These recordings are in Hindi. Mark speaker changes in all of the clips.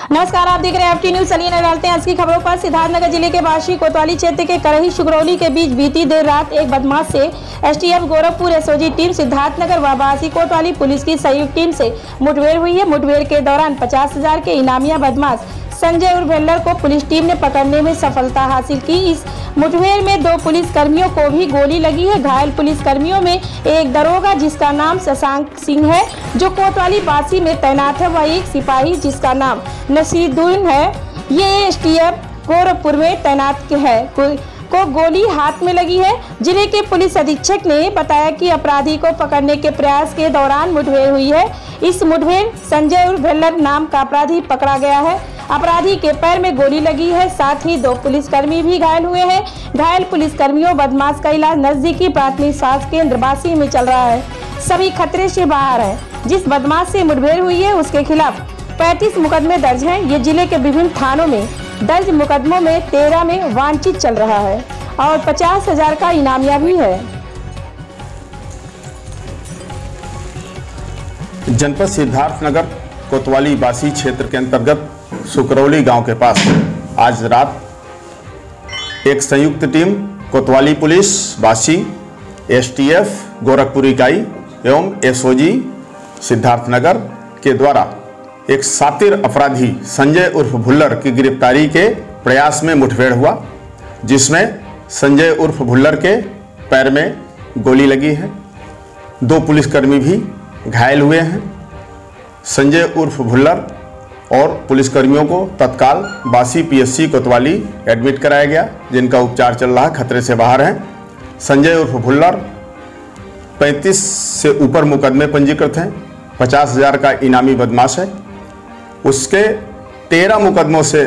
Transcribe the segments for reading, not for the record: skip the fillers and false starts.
Speaker 1: नमस्कार, आप देख रहे हैं FT न्यूज। चलिए नजर डालते हैं आज की खबरों पर। सिद्धार्थनगर जिले के बाशी कोतवाली क्षेत्र के करही शुगरौली के बीच बीती देर रात एक बदमाश से STF Gorakhpur SOG team Siddharthnagar व बाशी कोतवाली पुलिस की संयुक्त टीम से मुठभेड़ हुई है। मुठभेड़ के दौरान 50,000 के इनामिया बदमाश संजय उर्फ भेल्लर को पुलिस टीम ने पकड़ने में सफलता हासिल की। इस मुठभेड़ में 2 पुलिस कर्मियों को भी गोली लगी है। घायल पुलिस कर्मियों में एक दरोगा जिसका नाम शशांक सिंह है जो कोतवाली बाशी में तैनात है, व एक सिपाही जिसका नाम नसीरुद्दीन है, ये STF गोरखपुर में तैनात है को गोली हाथ में लगी है। जिले के पुलिस अधीक्षक ने बताया कि अपराधी को पकड़ने के प्रयास के दौरान मुठभेड़ हुई है। इस मुठभेड़ संजय उर्फ भेल्लर नाम का अपराधी पकड़ा गया है। अपराधी के पैर में गोली लगी है, साथ ही 2 पुलिसकर्मी भी घायल हुए हैं। घायल पुलिसकर्मियों बदमाश का इलाज नजदीकी प्राथमिक स्वास्थ्य केंद्र बाशी में चल रहा है। सभी खतरे से बाहर है। जिस बदमाश से मुठभेड़ हुई है उसके खिलाफ 35 मुकदमे दर्ज हैं। ये जिले के विभिन्न थानों में दर्ज मुकदमों में 13 में वांछित चल रहा है और 50,000 का इनामिया भी है।
Speaker 2: जनपद सिद्धार्थनगर कोतवाली बाशी क्षेत्र के अंतर्गत सुकरौली गांव के पास आज रात एक संयुक्त टीम कोतवाली पुलिस बाशी, STF गोरखपुर इकाई एवं SOG सिद्धार्थनगर के द्वारा एक शातिर अपराधी संजय उर्फ भुल्लर की गिरफ्तारी के प्रयास में मुठभेड़ हुआ, जिसमें संजय उर्फ भुल्लर के पैर में गोली लगी है। 2 पुलिसकर्मी भी घायल हुए हैं। संजय उर्फ भुल्लर और पुलिसकर्मियों को तत्काल बाशी PSC कोतवाली एडमिट कराया गया, जिनका उपचार चल रहा है, खतरे से बाहर हैं। संजय उर्फ भुल्लर 35 से ऊपर मुकदमे पंजीकृत हैं। 50,000 का इनामी बदमाश है। उसके 13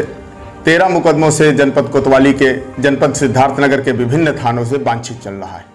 Speaker 2: मुकदमों से जनपद कोतवाली के जनपद सिद्धार्थनगर के विभिन्न थानों से वांछित चल रहा है।